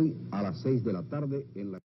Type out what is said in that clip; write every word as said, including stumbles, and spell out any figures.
hoy a las seis de la tarde en la...